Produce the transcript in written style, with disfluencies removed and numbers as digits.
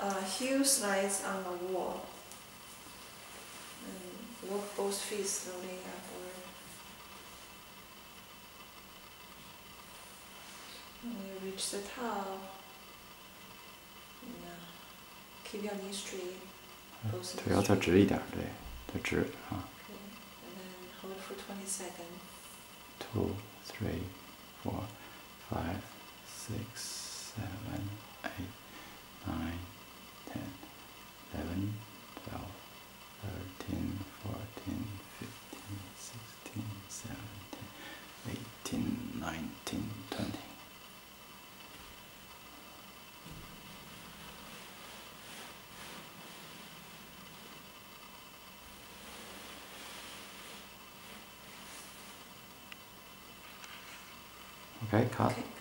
heel slides on the wall. And walk both feet slowly upward. When you reach the top, keep your knees straight. 腿要再直一点，对，再直啊。 Okay, and then hold for 20 seconds. 2, 3, 4, 5, 6, 7, 8, 9, 10, 11, 12, 13, 14, 15, 16, 17, 18, 19, 20. Okay, cut. Okay.